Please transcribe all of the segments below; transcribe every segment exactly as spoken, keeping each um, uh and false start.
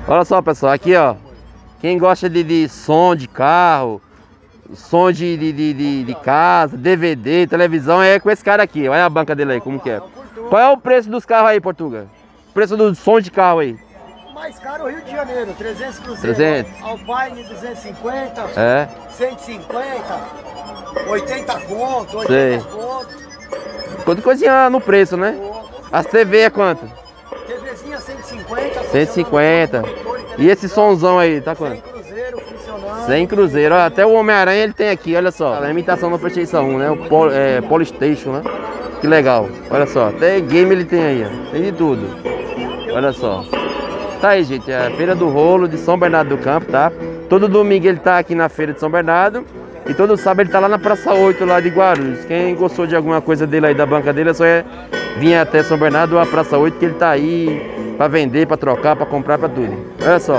Olha só, pessoal, aqui ó. Quem gosta de, de som de carro, som de, de, de, de, de casa, D V D, televisão, é com esse cara aqui. Olha a banca dele aí, como que é. Qual é o preço dos carros aí, Portuga? O preço do som de carro aí? Mais caro o Rio de Janeiro, trezentos cruzeiros. trezentos. Alpine duzentos e cinquenta, É. cento e cinquenta, oitenta conto, oitenta Sei. conto. Quanto coisinha no preço, né? As T V é quanto? TVzinha cento e cinquenta. cento e cinquenta. E esse somzão aí, tá quanto? cem cruzeiro funcionando. cem cruzeiro. Ó, até o Homem-Aranha ele tem aqui, olha só. A imitação do PlayStation um, né? O Pol, é, Polystation, né? Que legal. Olha só, até game ele tem aí, ó. Tem de tudo. Olha só. Tá aí, gente, é a Feira do Rolo de São Bernardo do Campo, tá? Todo domingo ele tá aqui na Feira de São Bernardo. E todo sábado ele tá lá na Praça oito, lá de Guarulhos. Quem gostou de alguma coisa dele aí, da banca dele, é só é vir até São Bernardo ou a Praça oito, que ele tá aí pra vender, pra trocar, pra comprar, pra tudo. Olha só.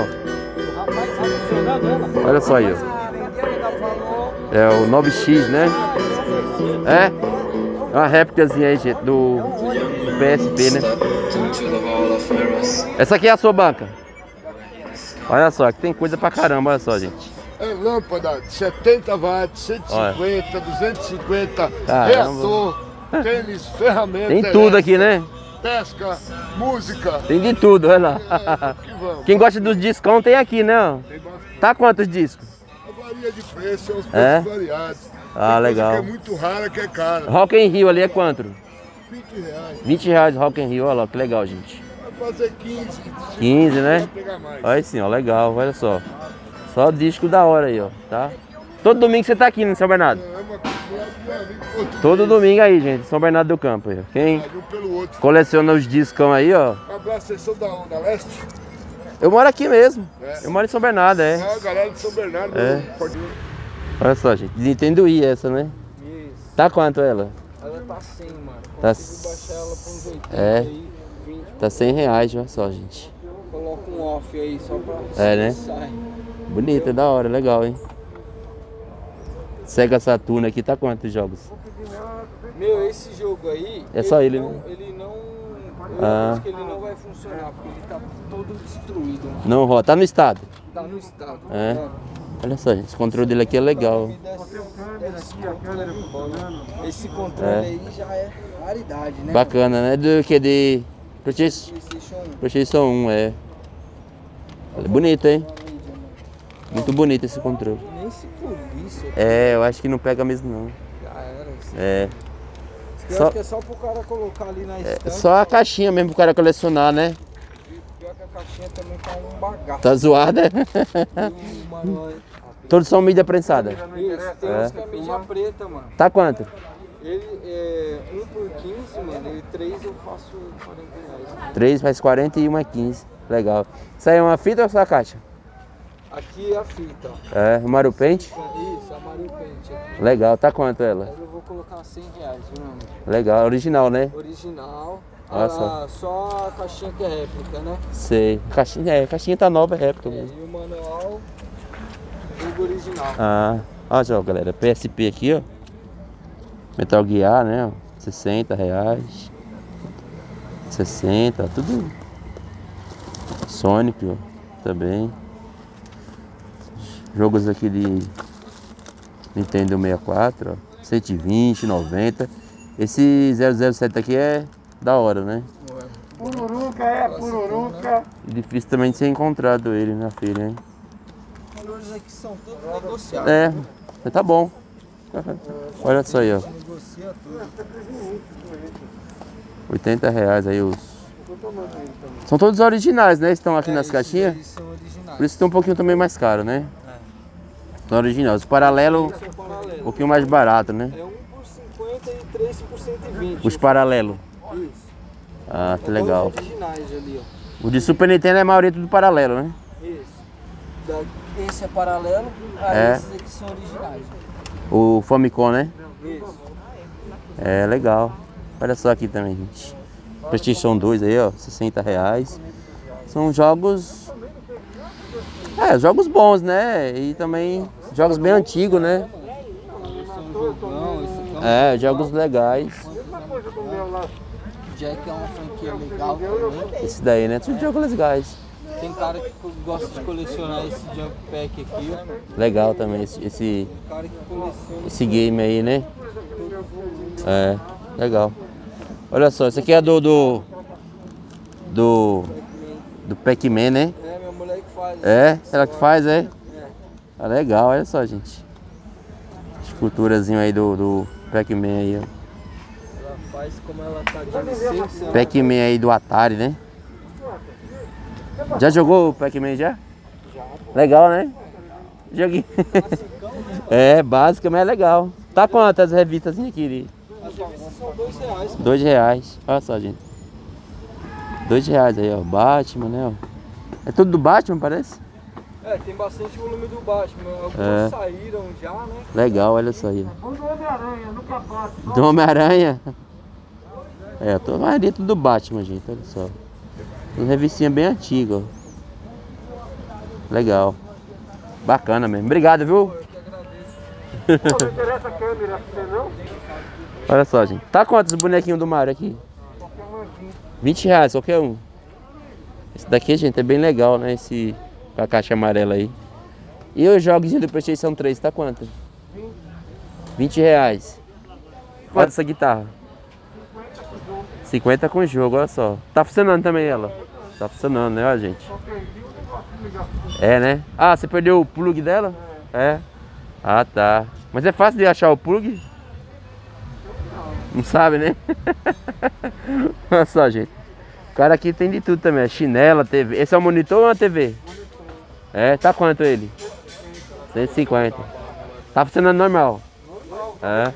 Olha só aí, ó. É o nove X, né? É? Uma réplicazinha aí, gente, do, do P S P, né? Essa aqui é a sua banca. Olha só, aqui tem coisa pra caramba, olha só, gente. É lâmpada de setenta watts, cento e cinquenta, duzentos e cinquenta, Caramba. reator, tênis, ferramentas. Tem tudo aqui, né? Pesca, música. Tem de tudo, olha lá. É, que vamos. Quem gosta dos discos tem aqui, né? ó? Tem bastante. Tá quantos discos? Varia de preço, são os preços É? variados. Ah, Tem legal. coisa que é muito rara, que é cara. Rock in Rio ali é quanto? vinte reais. vinte reais Rock in Rio, olha lá, que legal, gente. Vai fazer quinze. quinze, né? Vai pegar mais. Olha sim, ó, legal, olha só. Só disco da hora aí, ó, tá? Todo domingo você tá aqui no São Bernardo? É uma comunidade de amigo português. Todo domingo aí, gente, São Bernardo do Campo aí, ó. Quem Um pelo outro. coleciona os discos aí, ó. Um abraço, vocês são da Onda Leste? Eu moro aqui mesmo. É. Eu moro em São Bernardo, é. É a galera de São Bernardo. É. Pode... Olha só, gente, Nintendo Wii essa, né? Isso. Tá quanto ela? Ela tá cem, mano. Tá Consigo baixar ela pra uns oitenta É. aí, vinte. Tá cem reais, olha só, gente. Coloca um off aí só pra É, né? sai. Bonita, da hora, legal, hein? Sega Saturn aqui tá quantos jogos? Meu, esse jogo aí. É só ele, não, né? Ele não. Eu Ah. acho que ele não vai funcionar, porque ele tá todo destruído. Mano. Não roda, tá no estado. Tá no estado. É. Mano. Olha só, gente, esse controle dele aqui é legal. Esse controle É. aí já é raridade, né? Bacana, né? Do que de PlayStation PlayStation um. PlayStation um, é. É bonito, hein? Muito bonito esse controle. Nem se polícia. É, eu acho que não pega mesmo não. Já era. Isso. É. Eu Só- acho que é só pro cara colocar ali na É estante. só a caixinha mesmo pro cara colecionar, né? Pior que a caixinha também tá um bagaço. Tá zoada. E o manual é- Todos são mídia prensada. Isso, tem É. uns que é mídia preta, mano. Tá quanto? Ele é um por quinze, mano. Ele três eu faço quarenta reais. três faz quarenta e um é quinze. Legal. Isso aí é uma fita ou só a caixa? Aqui é a fita, ó. É, o Mario Paint? Isso, a Mario Paint aqui. Legal, tá quanto ela? Mas eu vou colocar cem reais, viu, meu amigo? Legal, original, né? Original. Olha Ah, só. só a caixinha que é réplica, né? Sei. Caixinha, é, caixinha tá nova, é réplica É, mesmo. e o manual, jogo original. Ah, olha só, galera, P S P aqui, ó. Metal Gear, né? ó, sessenta reais. sessenta, tudo. Sonic, ó, também. Jogos aqui de Nintendo sessenta e quatro, ó. cento e vinte, noventa. Esse zero zero sete aqui é da hora, né? Pururuca é, pururuca. E difícil também de ser encontrado ele na feira, hein? Os valores aqui são todos negociados. É, mas tá bom. Olha só aí, ó. Negocia tudo. oitenta reais aí os. São todos originais, né? Estão aqui É, nas esses caixinhas. aí são originais. Por isso tem um pouquinho também mais caro, né? São originais. Os paralelos, São um paralelos. pouquinho mais barato, né? É um por cinquenta e três por cento e vinte. Os paralelos. Isso. Ah, que É legal. todos originais ali, ó. O de Super Nintendo é a maioria tudo paralelo, né? Isso. Da- Esse é paralelo, aí É. esses aqui são originais. O Famicom, né? Isso. É legal. Olha só aqui também, gente. PlayStation dois aí, ó, sessenta reais. São jogos. É, jogos bons, né? E também jogos bem antigos, né? Esse é um jogão, esse aqui é um É, jogos legais. Jack, é uma franquia legal também. Esse daí, né? Tudo jogos legais. Tem cara que gosta de colecionar esse Jump Pack aqui, ó. Legal também esse, esse, Cara que coleciona esse game aí, né? É, legal. Olha só, esse aqui é do... Do, do, do Pac-Man, né? É, minha mulher que faz. É? Ela que faz, é? É. Ah, legal, olha só, gente. Esculturazinho aí do, do Pac-Man aí, ó. Ela faz como ela tá de licença. né? Pac-Man aí do Atari, né? Já jogou o Pac-Man já? Já. Legal, né? Joguinho. É, básica, mas é legal. Tá quantas revistas aqui? As revistas são dois reais. Dois reais. Olha só, gente. Dois reais aí, ó. Batman, né? Ó. É tudo do Batman, parece? É, tem bastante volume do Batman. Alguns É. saíram já, né? Legal, olha só aí. O do Homem-Aranha, nunca bate. Do Homem-Aranha. É, eu tô mais dentro do Batman, gente. Olha só. Uma revistinha bem antiga, ó. Legal. Bacana mesmo. Obrigado, viu? Eu que agradeço. Não interessa a câmera pra você não? Olha só, gente. Tá quantos bonequinhos do Mario aqui? Qualquer um aqui. vinte reais, qualquer um. Esse daqui, gente, é bem legal, né? Esse com a caixa amarela aí. E os jogos do PlayStation três, tá quanto? vinte reais. Quanto essa guitarra? cinquenta com jogo, olha só. Tá funcionando também ela. Tá funcionando, né, ó, gente? É, né? Ah, você perdeu o plug dela? É. Ah, tá. Mas é fácil de achar o plug? Não sabe, né? Olha só, gente. O cara aqui tem de tudo também. Chinela, T V. Esse é um monitor ou uma T V? É, tá quanto ele? cento e cinquenta. Tá funcionando normal? É.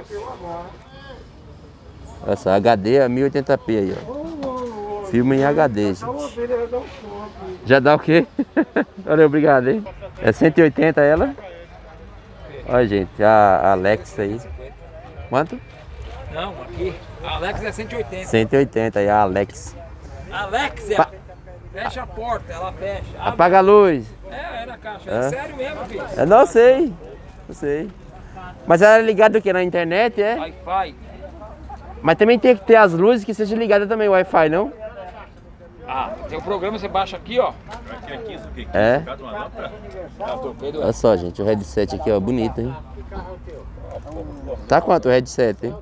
Olha só, H D é mil e oitenta p aí, ó. Filme em H D, gente. Já dá o quê? Valeu, obrigado, hein? É cento e oitenta ela? Olha, gente, a Alexa aí. Quanto? Não, aqui. A Alex é cento e oitenta. cento e oitenta aí, a Alex. Alexia, Pa- fecha a porta, ela fecha. Abre. Apaga a luz. É, é na caixa. É. É sério mesmo, filho. Eu não sei. Não sei. Mas ela é ligada o que? Na internet, é? Wi-Fi. Mas também tem que ter as luzes que sejam ligadas também, Wi-Fi, não? Ah, tem um programa, você baixa aqui, ó. É. É, torpedo. Olha só, gente, o headset aqui, ó, bonito, hein? Tá quanto o headset, hein?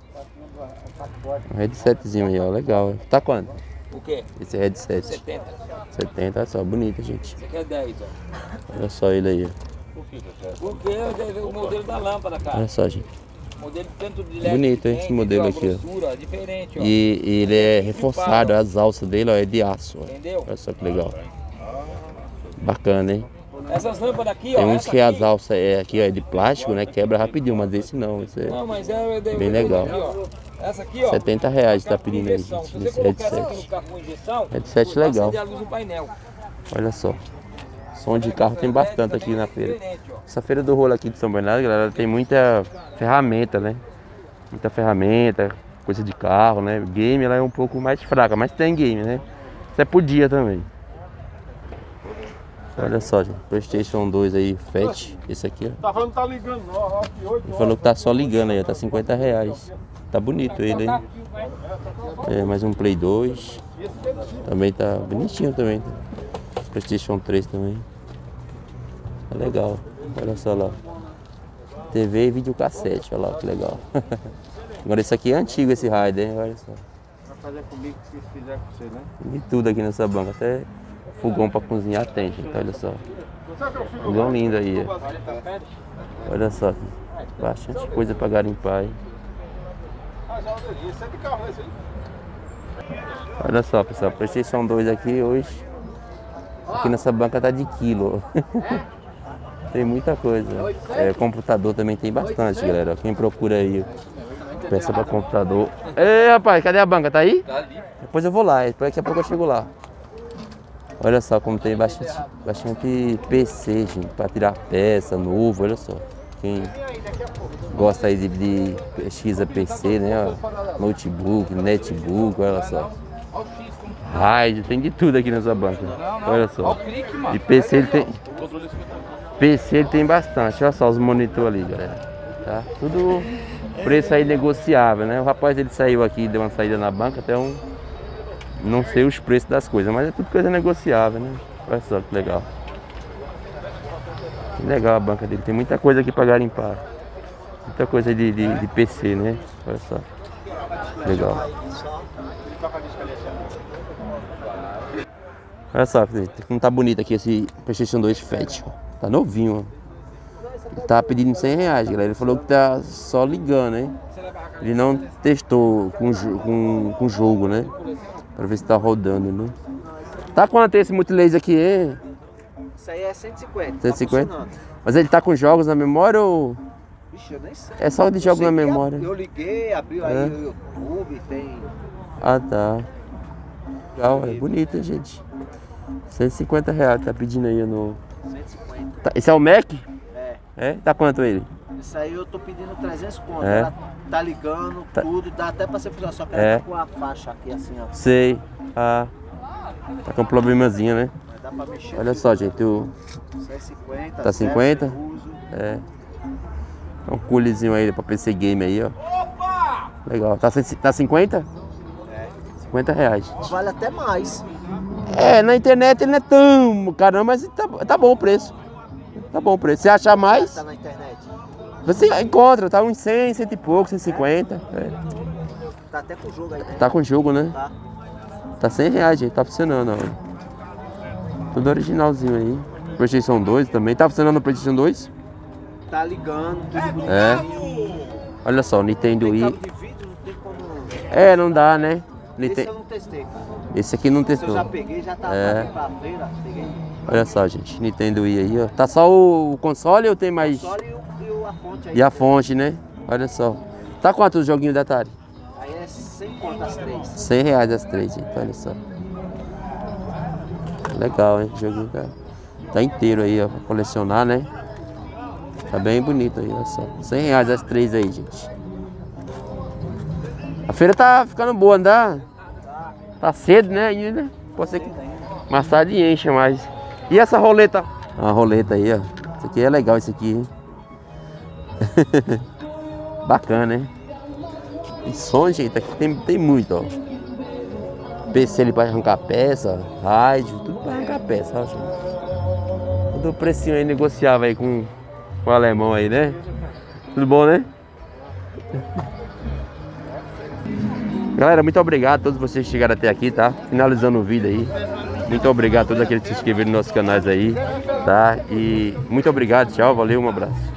Um headsetzinho aí, ó, legal. Hein? Tá quanto? O quê? Esse headset? setenta. setenta, olha só, bonito, gente. Você quer dez, ó. Olha só ele aí, ó. Porque eu deve ver o modelo da lâmpada, cara. Olha só, gente. O modelo tanto de L E D Bonito, que hein, tem, esse modelo ó, aqui, ó. grossura, é diferente, ó. E, e ele é reforçado, as alças dele, ó, é de aço, ó. Entendeu? Olha só que legal. Bacana, hein? Essas lâmpadas aqui, ó. Tem uns essa que as aqui- alças é, aqui, ó, é de plástico, né? Quebra rapidinho, mas esse não. Esse é Não, mas é, é bem legal. Aqui, ó. Essa aqui, ó. setenta reais tá carro com pedindo aí, injeção. gente, Se nesse você colocar essa aqui no headset. carro com injeção, Headset vai legal. acender a luz no painel. Olha só. Som de carro tem bastante aqui na feira. Diferente, ó. Essa feira do rolo aqui de São Bernardo, galera, tem muita ferramenta, né? Muita ferramenta, coisa de carro, né? Game ela é um pouco mais fraca, mas tem game, né? Isso é por dia também. Olha só, gente. PlayStation dois aí, Fat. Esse aqui, ó. Tá falando que tá ligando, não. Ó, que oito Ele falou que tá só ligando aí, ó. Tá cinquenta reais. Tá bonito ele, hein? É, mais um Play dois. Também tá bonitinho também. PlayStation três também. Tá legal. Olha só lá. T V e videocassete, olha lá que legal. Agora esse aqui é antigo, esse Raider, hein? Olha só. Vai fazer comigo o que fizer com você, né? Tem de tudo aqui nessa banca, até fogão pra cozinhar tem, gente. Olha só. Fogão lindo aí, ó. Olha só. Bastante coisa pra garimpar, hein? Olha só, pessoal, PlayStation dois aqui hoje. Aqui nessa banca tá de quilo. Tem muita coisa. É, computador também tem bastante, galera. Quem procura aí peça pra computador. Ei, rapaz, cadê a banca? Tá aí? Tá ali. Depois eu vou lá, depois daqui a pouco eu chego lá. Olha só como tem bastante, bastante P C, gente, pra tirar peça, novo, olha só. Quem gosta aí de, de pesquisa P C, né? Ó, notebook, netbook, olha só. Raid, tem de tudo aqui nessa banca. Olha só. E P C ele tem. P C ele tem bastante. Olha só os monitores ali, galera. Tá? Tudo preço aí negociável, né? O rapaz ele saiu aqui, deu uma saída na banca, até um não sei os preços das coisas, mas é tudo coisa negociável, né? Olha só que legal. Que legal a banca dele, tem muita coisa aqui pra garimpar. Muita coisa de, de, de P C, né? Olha só. Legal. Olha só, como tá bonito aqui esse PlayStation dois Fat. Tá novinho, ó. Ele tá pedindo cem reais, galera. Ele falou que tá só ligando, hein? Ele não testou com com, com jogo, né? Pra ver se tá rodando, né? Tá quanto esse multilaser aqui, hein? Isso aí é cento e cinquenta. cento e cinquenta? Tá. Mas ele tá com jogos na memória ou... Vixe, eu nem sei. É só de jogos na memória? Eu liguei, abriu aí o YouTube, tem... Ah, tá. Legal, é bonito, hein, gente. cento e cinquenta reais, tá pedindo aí no... cento e cinquenta. Tá, esse é o Mac? É. É? Tá quanto ele? Isso aí eu tô pedindo trezentos conto. É. Ela tá ligando, Tá. tudo, dá até pra você funcionar, só que É. ela tá com a faixa aqui assim, ó. Sei. Ah. Tá com um problemazinho, né? Mas dá pra mexer. Olha só, gente, o... cento e cinquenta. Tá zero cinquenta? sem uso. É. Um coolzinho aí pra P C Game aí, ó. Legal. Tá, cem- tá cinquenta? É. cinquenta reais. Vale até mais. É, na internet ele não é tão caro, não, mas tá, tá bom o preço. Tá bom o preço. Se achar mais, Tá na internet. você encontra, tá uns cem, cento e pouco, cento e cinquenta. É. Tá até com o jogo aí, né? Tá com jogo, né? Tá. Tá cem reais, gente. Tá funcionando, ó. Tudo originalzinho aí. PlayStation dois também. Tá funcionando no PlayStation dois? Tá ligando, tudo É. bonitinho. Olha só, o Nintendo Tem Wii. cabo de vídeo, não tem como... É, não dá, né? Esse Nintendo... eu não testei, cara. Esse aqui não Esse eu testou. já peguei, já tá É. pra feira, peguei. Olha só, gente. Nintendo Wii aí, ó. Tá só o console ou tem mais? Só e, o, e o- a fonte aí. E a fonte, né? Olha só. Tá quanto o joguinho da Atari? Aí é cem conto as três. cem reais as três, gente. Olha só. Legal, hein? O joguinho tá, tá inteiro aí, ó. Pra colecionar, né? Tá bem bonito aí, olha só. cem reais as três aí, gente. A feira tá ficando boa, não dá? Tá cedo, né? Ainda. Pode ser que mais tarde encha mais. E essa roleta? A roleta aí, ó. Isso aqui é legal, isso aqui, hein? Bacana, hein? E som, gente, aqui tem, tem muito, ó. P C ali pra arrancar peça, rádio, tudo pra arrancar peça, ó, gente. Tudo precinho aí negociável aí com, com o alemão aí, né? Tudo bom, né? Galera, muito obrigado a todos vocês que chegaram até aqui, tá? Finalizando o vídeo aí. Muito obrigado a todos aqueles que se inscreveram nos nossos canais aí, tá? E muito obrigado, tchau, valeu, um abraço.